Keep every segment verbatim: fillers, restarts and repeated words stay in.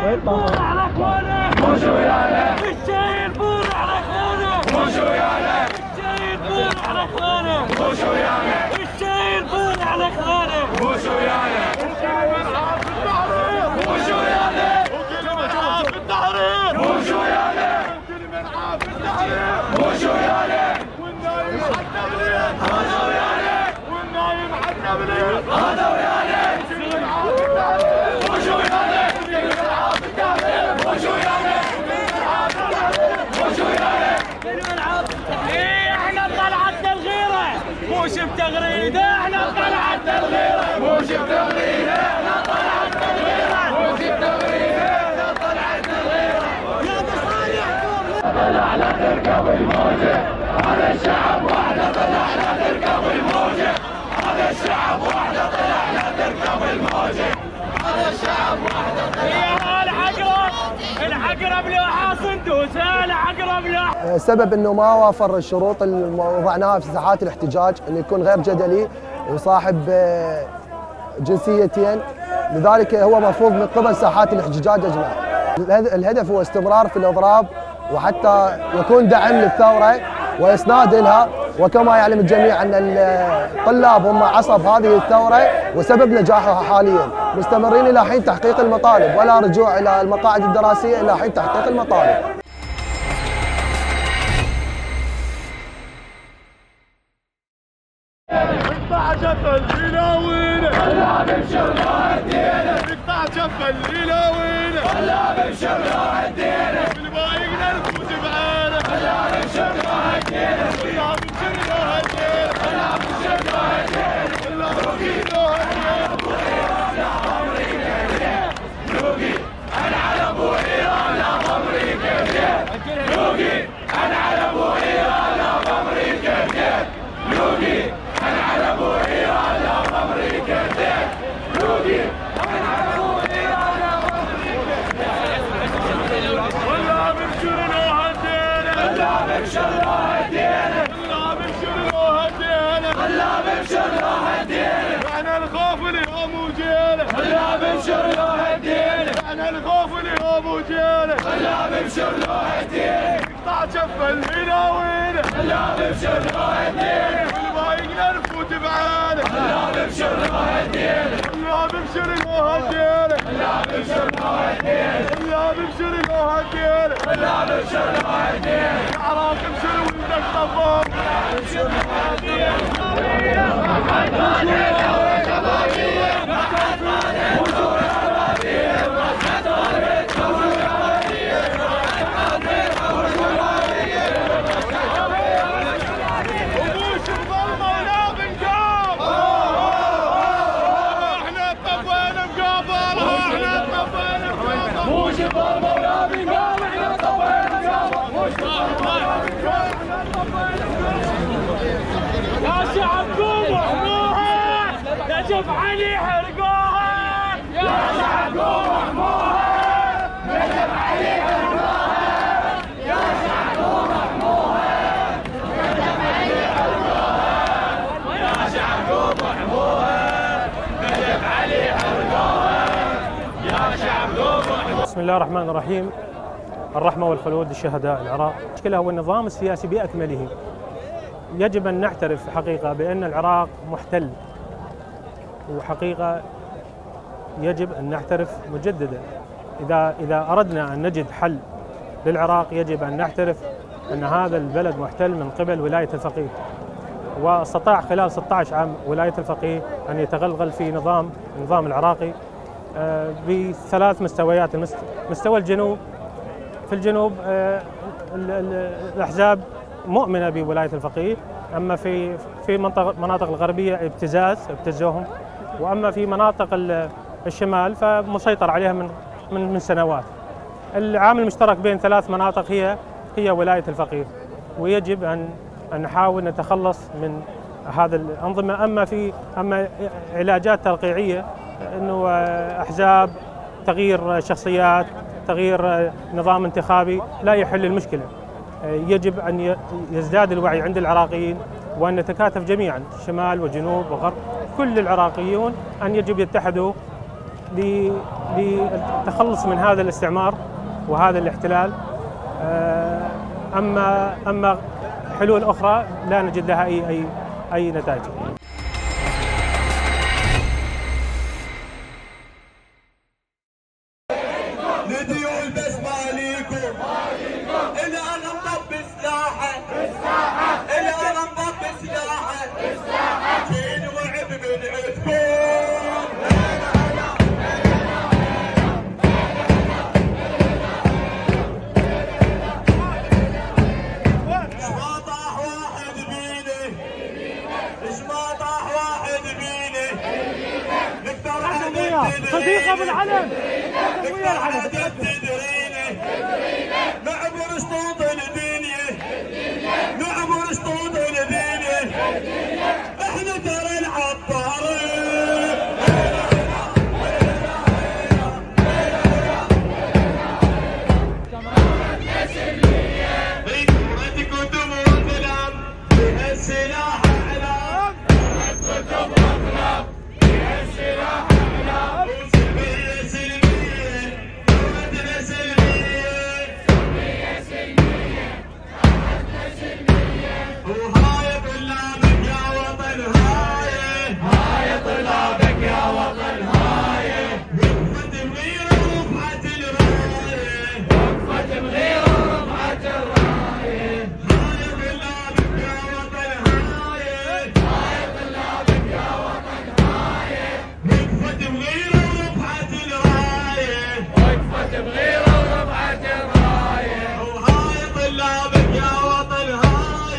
بور على اخوانه مو شويانا الشايل بور على اخوانه مو شويانا الشايل بور على اخوانه مو شويانا الشايل بور على اخوانه مو شويانا الشايل مرعى في التحرير مو شويانا وكل مرعى في التحرير مو شويانا وكل مرعى في التحرير مو شويانا والنايم على التغرير هذا ويانا والنايم على التغرير هذا ويانا وكل مرعى في التحرير مو شويانا وكل مرعى في التحرير مو شويانا مو شويانا ايه احنا طلعتنا الغيره مو شب تغريده احنا طلعتنا الغيره مو شب تغريده احنا طلعتنا الغيره مو شب تغريده احنا طلعتنا الغيره يا مصالحكم طلعنا تركب الموجه هذا الشعب وحده طلعنا تركب الموجه هذا الشعب وحده طلعنا تركب الموجه هذا الشعب وحده طلعنا العقرب العقرب لوحه صندوسه العقرب لوحه. السبب انه ما وافر الشروط اللي وضعناها في ساحات الاحتجاج، انه يكون غير جدلي وصاحب جنسيتين، لذلك هو مرفوض من قبل ساحات الاحتجاج اجمع. الهدف هو استمرار في الاضراب وحتى يكون دعم للثوره واسناد لها، وكما يعلم الجميع ان الطلاب هم عصب هذه الثوره وسبب نجاحها حاليا، مستمرين الى حين تحقيق المطالب ولا رجوع الى المقاعد الدراسيه الى حين تحقيق المطالب. نقطع جفل يلاوينا خلا ببشر له هدينا نقطع جفل يلاوينا خلا ببشر له هدينا بالبايقنا نفوت بعينه خلا ببشر له هدينا خلا ببشر له هدينا خلا ببشر له هدينا خلا ببشر له هدينا نوقي انا على ابو ايران لا ضمري كيف نوقي انا على ابو ايران لا ضمري كيف نوقي انا على ابو ايران لا ضمري كيف نوقي انا على ابو ايران لا ضمري كيف ولا ببشر له هدينا ولا ببشر له هدينا ولا ببشر له هدينا ولا ببشر له هدينا احنا الخوف اليوم وجينا ولا ببشر له هدينا احنا الخوف اليوم وجينا ولا ببشر له هدينا قطع جفل يلاوينا ولا ببشر له هدينا بالبايقنا نفوت بعينه ولا ببشر له هدينا ولا ببشر له هدينا ولا ببشر له هدينا ولا ببشر له هدينا ولا ببشر له هدينا العراق بشر ولدك طفر ولا ببشر له هدينا يا شعب قوموا حموها نجف علي حرقوها يا شعب قوموا حموها نجف علي حرقوها يا شعب قوموا حموها نجف علي حرقوها يا شعب قوموا حموها نجف علي حرقوها يا شعب قوموا حموها. بسم الله الرحمن الرحيم. الرحمة والخلود للشهداء العراق. المشكلة هو النظام السياسي بأكمله. يجب أن نعترف حقيقة بأن العراق محتل، وحقيقة يجب أن نعترف مجددا. إذا إذا أردنا أن نجد حل للعراق يجب أن نعترف أن هذا البلد محتل من قبل ولاية الفقيه، واستطاع خلال ستة عشر عام ولاية الفقيه أن يتغلغل في نظام النظام العراقي بثلاث مستويات. مستوى الجنوب، في الجنوب الأحزاب مؤمنة بولاية الفقيه، أما في في منطقة مناطق الغربية ابتزاز ابتزوهم، وأما في مناطق الشمال فمسيطر عليها من من من سنوات. العامل المشترك بين ثلاث مناطق هي هي ولاية الفقيه، ويجب أن أن نحاول نتخلص من هذا الأنظمة. أما في أما علاجات ترقيعية، إنه أحزاب، تغيير شخصيات، تغيير نظام انتخابي لا يحل المشكلة. يجب أن يزداد الوعي عند العراقيين وأن نتكاتف جميعا شمال وجنوب وغرب، كل العراقيون أن يجب يتحدوا للتخلص من هذا الاستعمار وهذا الاحتلال. اما اما حلول اخرى لا نجد لها اي اي اي نتائج. نديول بس ماليكم إلا أنا مطبي سلاحه إلا أنا مطبي سلاحه جين وعب من عندكم. إيش ما طاح واحد بيني إيش ما طاح واحد بيني نقدر صديقه بالعلم نعبر شطوط الدنيا نعبر شطوط الدنيا احنا ترى العطارين. ثورتكم دموع ظلام فيها السلاح اعلام ثورتكم ظلام فيها السلاح اعلام وسلميه سلميه ثورتنا سلميه سلميه سلميه راحتنا سلميه وهاي طلابك يا وطن هاي هاي طلابك يا وطن هاي وقفت بغيره ورفعت الرايه وقفت بغيره ورفعت الرايه هاي طلابك يا وطن هاي هاي طلابك يا وطن هاي وقفت بغيره ورفعت الرايه وقفت بغيره ورفعت الرايه وهاي طلابك يا وطن هاي.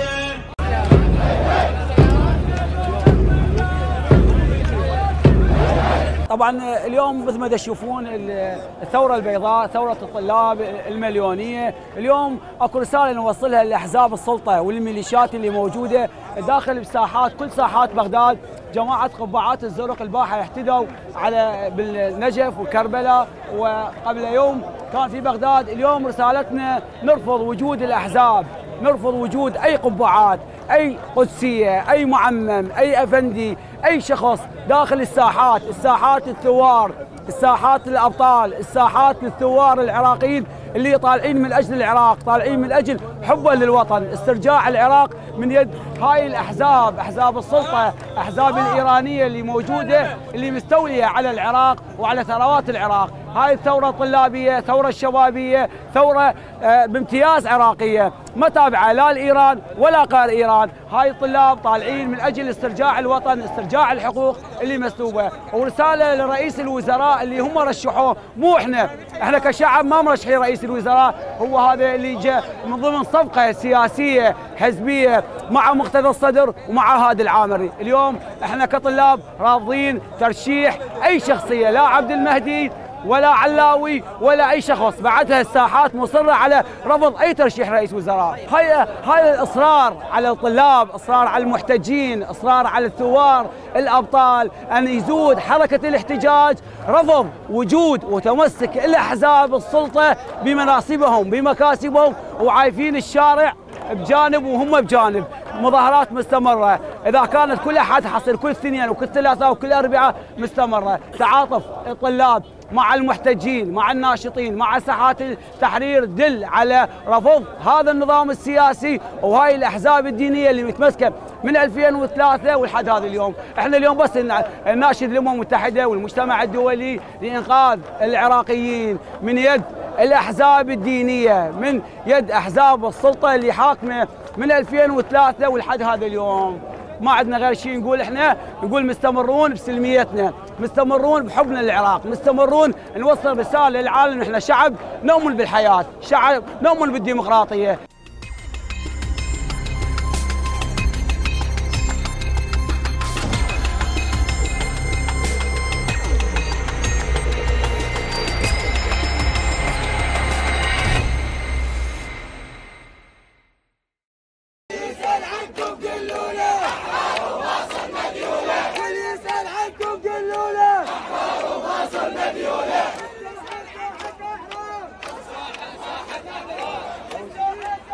طبعا اليوم مثل ما تشوفون الثوره البيضاء، ثوره الطلاب المليونيه، اليوم اكو رساله نوصلها لاحزاب السلطه والميليشيات اللي موجوده داخل بساحات كل ساحات بغداد. جماعه قبعات الزرق الباحه احتدوا على بالنجف وكربلاء وقبل يوم كان في بغداد. اليوم رسالتنا نرفض وجود الاحزاب، نرفض وجود اي قبعات، اي قدسيه، اي معمم، اي افندي، اي شخص داخل الساحات، الساحات الثوار، الساحات الابطال، الساحات الثوار العراقيين اللي طالعين من اجل العراق، طالعين من اجل حبا للوطن، استرجاع العراق من يد هاي الاحزاب، احزاب السلطه، احزاب الايرانيه اللي موجوده اللي مستوليه على العراق وعلى ثروات العراق. هاي الثوره الطلابيه، ثوره الشبابيه، ثوره بامتياز عراقيه، ما تابعه لا لايران ولا غير ايران. هاي الطلاب طالعين من اجل استرجاع الوطن، استرجاع الحقوق اللي مسلوبه. ورساله لرئيس الوزراء اللي هم رشحوه، مو احنا، احنا كشعب ما مرشحين رئيس الوزراء، هو هذا اللي جاء من ضمن صفقه سياسيه حزبيه مع مقتدى الصدر ومع هادي العامري. اليوم احنا كطلاب رافضين ترشيح اي شخصيه، لا عبد المهدي ولا علاوي ولا اي شخص. بعدها الساحات مصره على رفض اي ترشيح رئيس وزراء. هاي هاي الاصرار على الطلاب، اصرار على المحتجين، اصرار على الثوار الابطال ان يزود حركه الاحتجاج، رفض وجود وتمسك الاحزاب السلطه بمناصبهم بمكاسبهم وعايفين الشارع بجانب وهم بجانب. مظاهرات مستمره، اذا كانت كل احد حصل كل اثنين وكل ثلاثاء وكل اربعاء مستمره. تعاطف الطلاب مع المحتجين، مع الناشطين، مع ساحات التحرير دل على رفض هذا النظام السياسي وهاي الاحزاب الدينيه اللي متمسكه من ألفين وثلاثة ولحد هذا اليوم. احنا اليوم بس نناشد الامم المتحده والمجتمع الدولي لانقاذ العراقيين من يد الاحزاب الدينيه، من يد احزاب السلطه اللي حاكمه من ألفين وثلاثة ولحد هذا اليوم. ما عندنا غير شيء نقول، احنا نقول مستمرون بسلميتنا، مستمرون بحبنا للعراق، مستمرون نوصل رساله للعالم احنا شعب نؤمن بالحياه، شعب نؤمن بالديمقراطيه. ديوله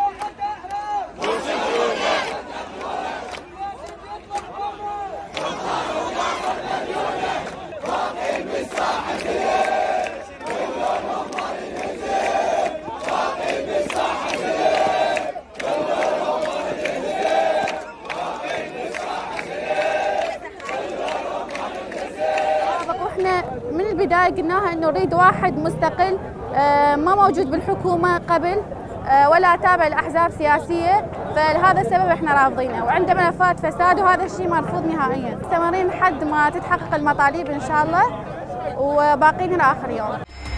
احنا من البدايه قلناها انه نريد واحد مستقل ما موجود بالحكومه قبل ولا تابع لاحزاب سياسيه، فلهذا السبب احنا رافضينه، وعنده ملفات فساد وهذا الشيء مرفوض نهائيا. مستمرين لحد ما تتحقق المطالب ان شاء الله، وباقين الى اخر يوم.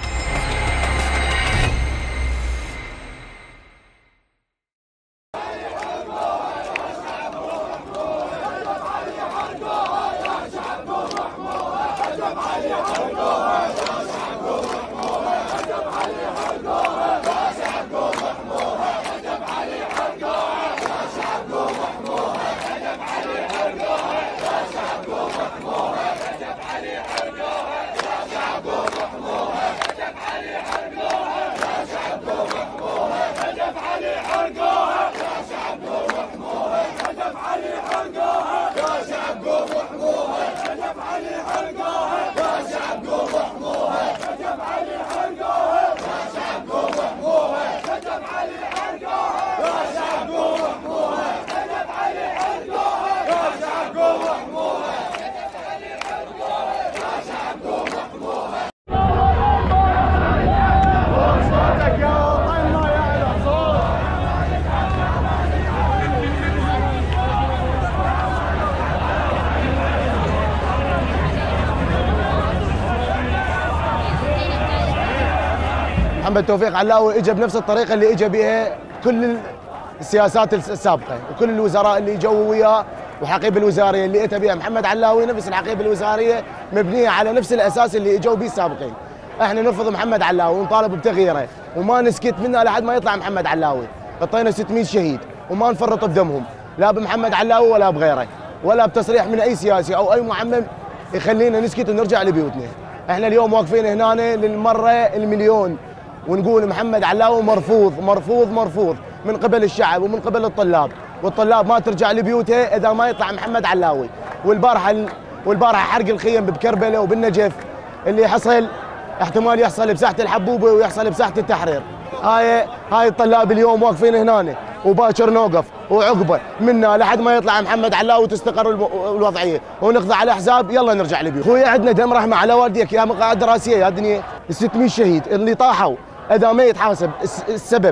محمد توفيق علاوي اجى بنفس الطريقه اللي اجى بها كل السياسات السابقه وكل الوزراء اللي جو وياه، والحقيبه الوزاريه اللي اتى بها محمد علاوي نفس الحقيبه الوزاريه مبنيه على نفس الاساس اللي اجوا به السابقين. احنا نرفض محمد علاوي ونطالب بتغييره وما نسكت منه لحد ما يطلع محمد علاوي. غطينا ستمئة شهيد وما نفرط بدمهم لا بمحمد علاوي ولا بغيره ولا بتصريح من اي سياسي او اي معمم يخلينا نسكت ونرجع لبيوتنا. احنا اليوم واقفين هنا للمره المليون ونقول محمد علاوي مرفوض مرفوض مرفوض من قبل الشعب ومن قبل الطلاب، والطلاب ما ترجع لبيوتها اذا ما يطلع محمد علاوي. والبارحه والبارحه حرق الخيم بكربلاء وبالنجف اللي حصل احتمال يحصل بساحه الحبوبه ويحصل بساحه التحرير. هاي هاي الطلاب اليوم واقفين هنا وباكر نوقف وعقبه منا لحد ما يطلع محمد علاوي وتستقر الوضعيه ونقضي على الاحزاب. يلا نرجع لبيوت. خويا عندنا دم رحمه على والديك يا مقاعد دراسيه يا دنيا. ستمئة شهيد اللي طاحوا اذا ما يتحاسب السبب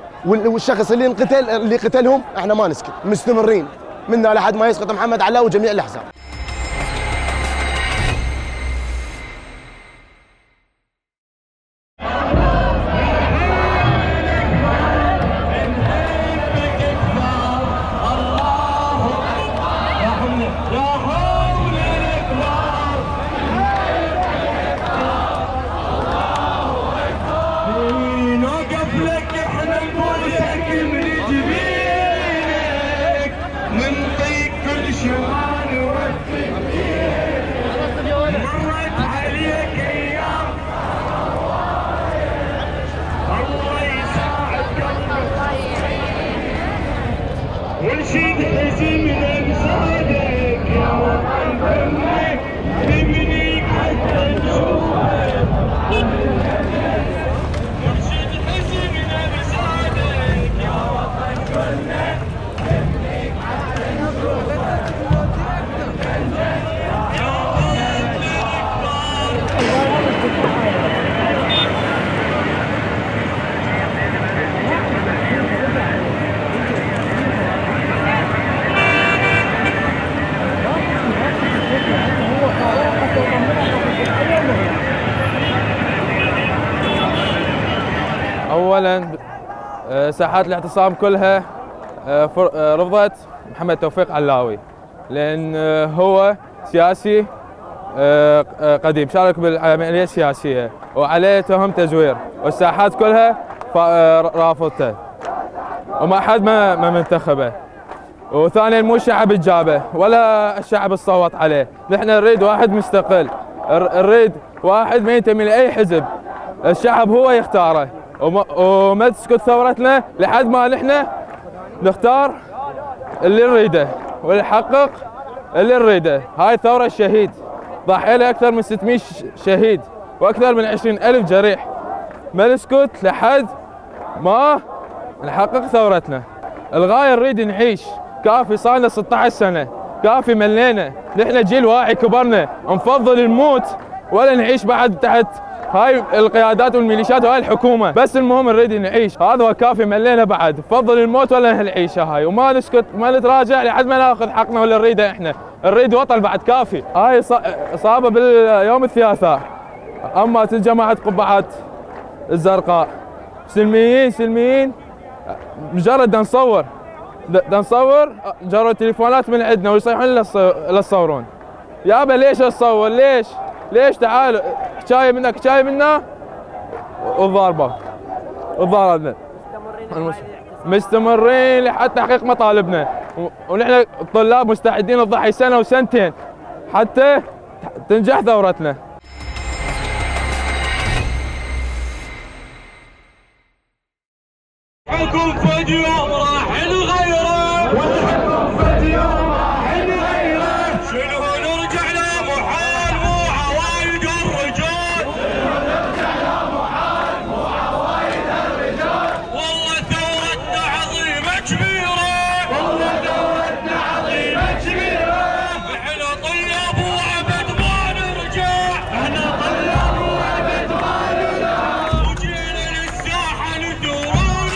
والشخص اللي انقتل اللي قتلهم احنا ما نسكت، مستمرين منا لحد ما يسقط محمد علاوي وجميع الاحزاب. ونشيد حزيننا بسعدك يا وطن فمك نبنيك حتى نشوفك. ونشيد حزيننا بسعدك يا وطن فمك نبنيك حتى نشوفك. اولا ساحات الاعتصام كلها رفضت محمد توفيق علاوي لان هو سياسي قديم شارك بالعمليه السياسيه وعليه تهم تزوير، والساحات كلها رافضته وما حد ما ما منتخبه. وثانيا مو الشعب جابه ولا الشعب صوت عليه، نحن نريد واحد مستقل، نريد واحد ما ينتمي لاي حزب، الشعب هو يختاره وما تسكت ثورتنا لحد ما نحن نختار اللي نريده ونحقق اللي نريده. هاي الثوره الشهيد ضحى لها اكثر من ستمئة شهيد واكثر من عشرين ألف جريح، ما نسكت لحد ما نحقق ثورتنا. الغايه نريد نعيش، كافي صار لنا ستة عشر سنه، كافي ملينا، نحن جيل واعي كبرنا، نفضل نموت ولا نعيش بعد تحت هاي القيادات والميليشيات وهاي الحكومه، بس المهم نريد نعيش، هذا هو كافي. ملينا بعد، فضل الموت ولا العيشه هاي، وما نسكت ما نتراجع لحد ما ناخذ حقنا ولا نريده احنا، نريد وطن بعد كافي. هاي اصابه باليوم الثلاثاء، اما جماعه قبعات الزرقاء سلميين سلميين، مجرد نصور نصور جروا التليفونات من عندنا ويصيحون لا تصورون. يابا ليش تصور؟ ليش؟ ليش؟ تعالوا حكايه منك حكايه منا وضاربه وضاربنا. مستمرين لحد تحقيق مطالبنا، ونحن الطلاب مستعدين نضحي سنه وسنتين حتى تنجح ثورتنا. حكم فد يوم راح نغيره، والحكم فد يوم راح نغيره، شنو نرجع له محال مو عوايد الرجال، شنو نرجع له محال مو عوايد الرجال، والله ثورتنا عظيمة كبيرة، والله ثورتنا عظيمة كبيرة، احنا طلاب وابد ما نرجع، احنا طلاب وابد ما نرجع، وجينا للساحة نثور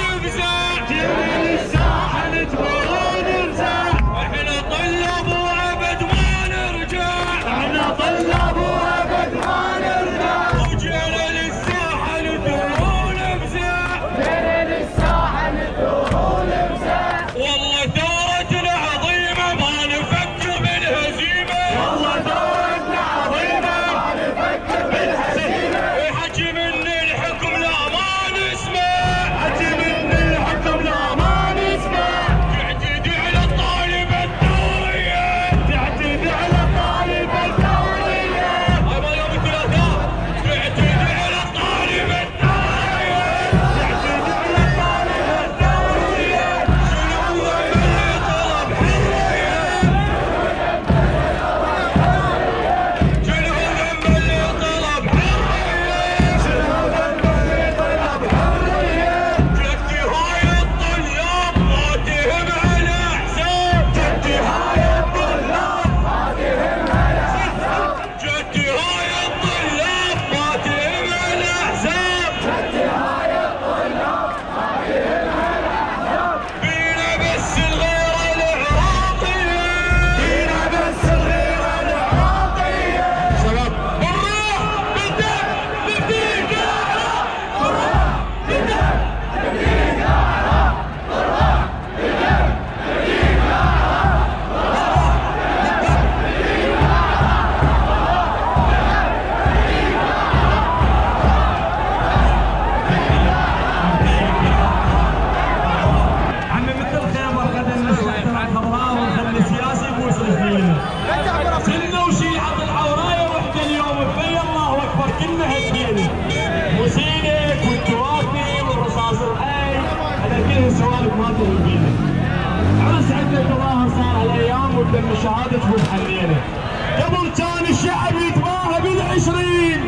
قدام شهادة حلينا. قبل كان الشعب يتباهى بالعشرين،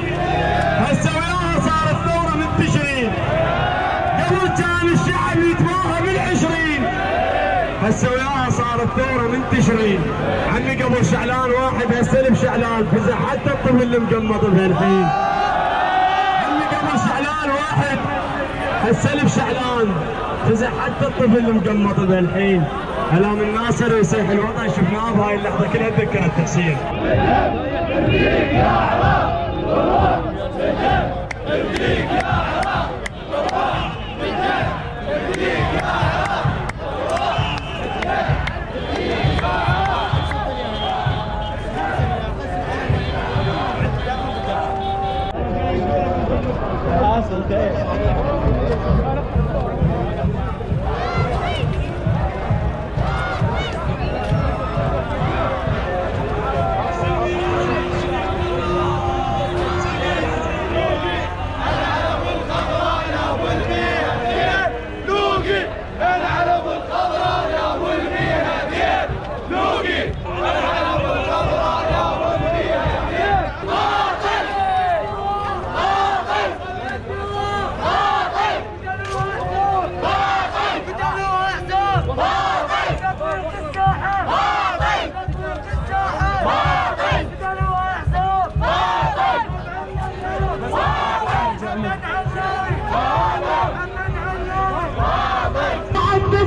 هسه وياها صارت ثورة منتشرين. قبل كان الشعب يتباهى بالعشرين، هسه وياها صارت ثورة منتشرين. عمي قبل شعلان واحد هسه بشعلان فزع حتى الطفل اللي مقمط بهالحين. عمي قبل شعلان واحد هسه بشعلان فزع حتى الطفل اللي مقمط بهالحين. هلا من ناصر وسيف الوطن شفناه بهاي اللحظه كلها تذكرت تحسين. يا عراق يا عراق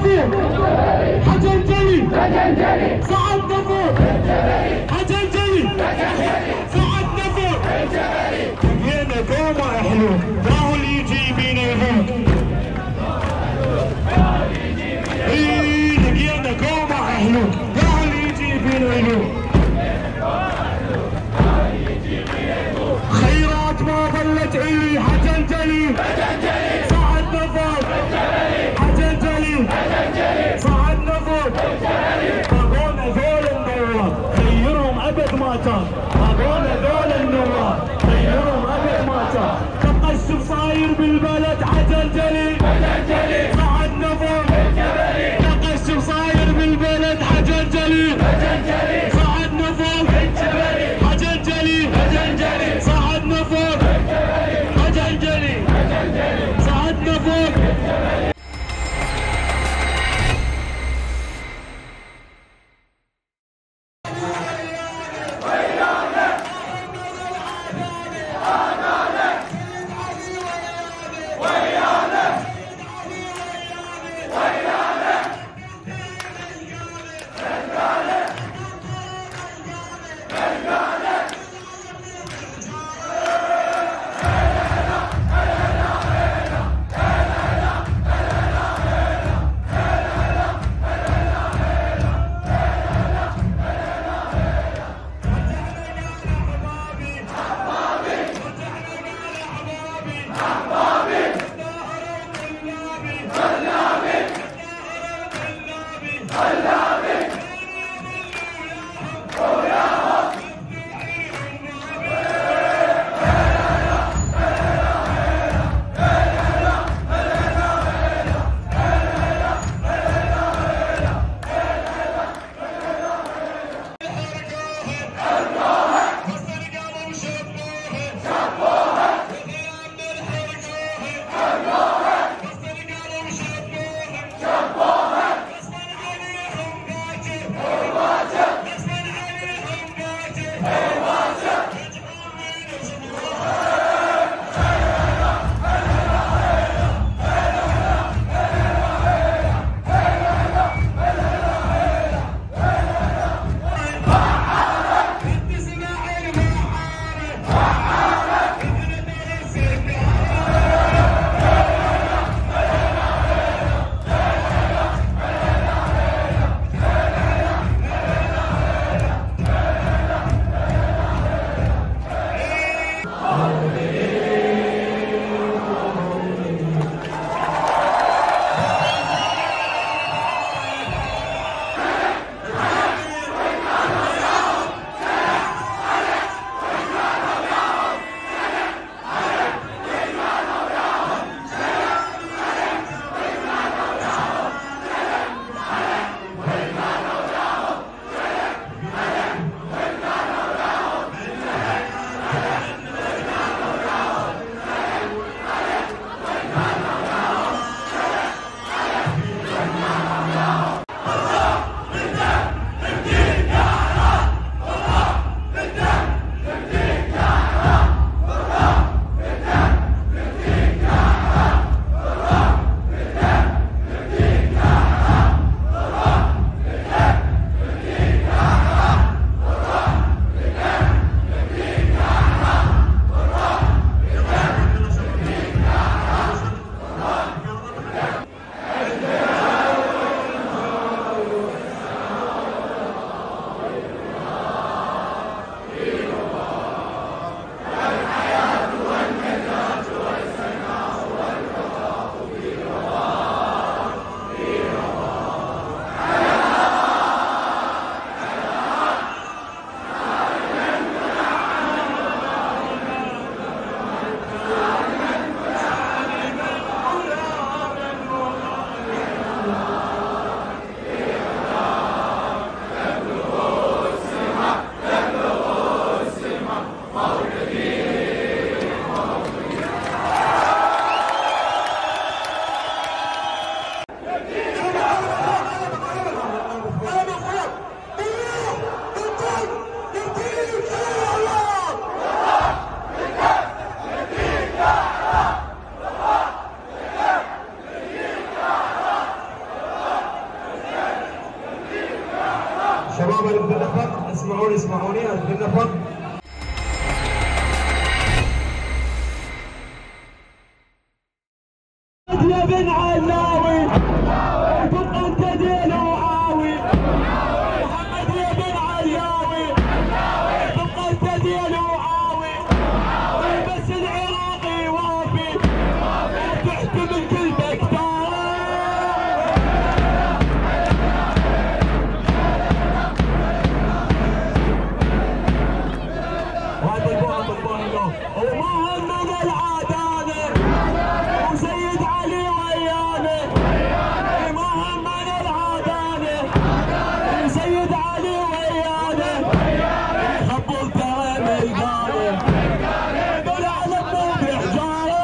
نفور حجنجلي سعد نفور حجنجلي سعد نفور لقينا قومه حلو راهو اللي يجي بينا يفوق اي لقينا قومه حلو راهو اللي يجي بينا يفوق خيرات ما ظلت علي حجنجلي سعد نفور حجنجلي سعد نفور باقونا ذول النوار خيرهم ابد ما تاب باقونا ذول النوار خيرهم ابد ما تاب تقشف صاير بالبلد حجنجلي سعد نفور تقشف صاير بالبلد حجنجلي سعد نفور حجنجلي سعد نفور حجنجلي سعد نفور ومهمد العداني وسيد علي ويانا محمد العداني وسيد علي ويانا خبل ترى ملقاني دول على الطوب حجاره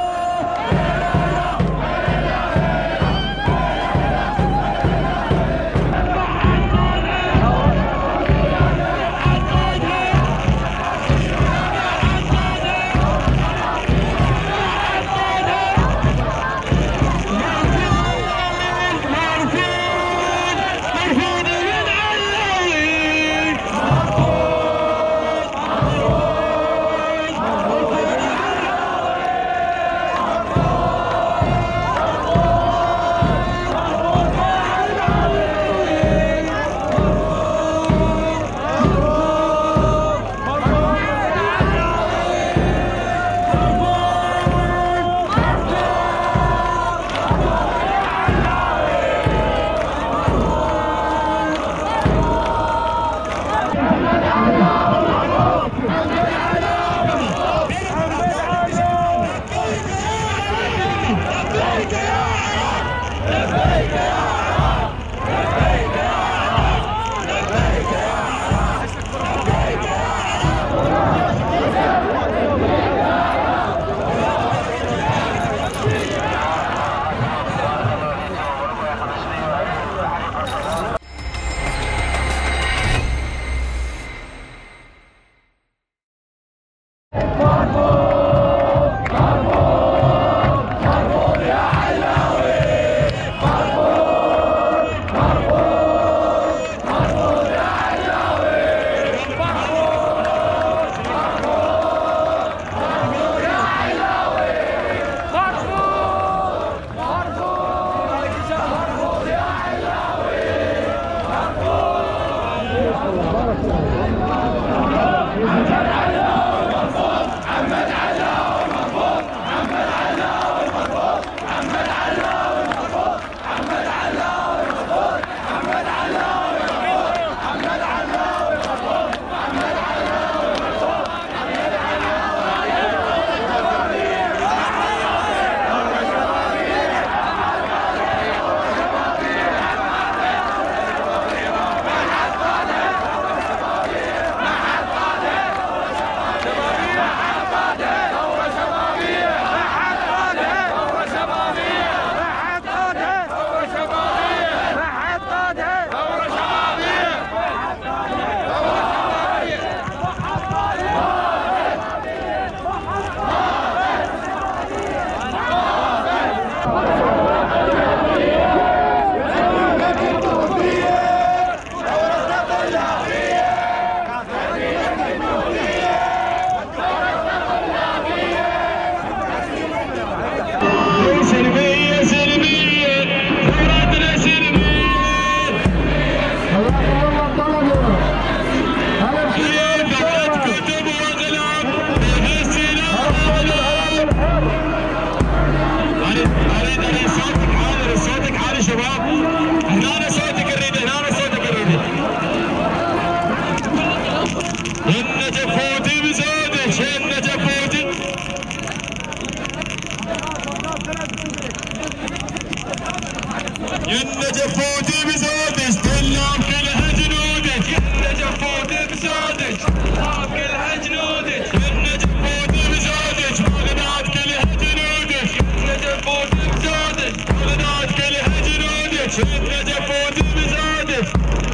جفوتي بزودك طلاب كلها جنودك يا جفوتي بزودك طلاب كلها جنودك يا جفوتي بزودك بغداد كلها جنودك يا جفوتي بزودك بغداد كلها جنودك يا جفوتي بزودك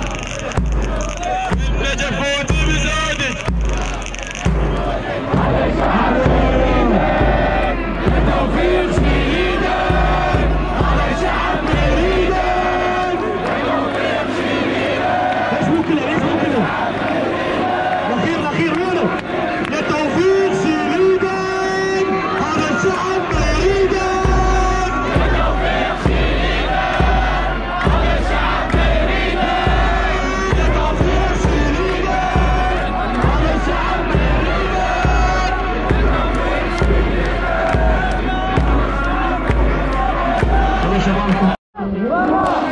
يا جفوتي بزودك توفيق شهيدك على شعب مريدك توفيق شهيدك اسمه كده اسمه كده الاخير الاخير وينه يا توفيق شهيدك على شعب مريدك توفيق شهيدك على شعب مريدك يا توفيق شهيدك على شعب مريدك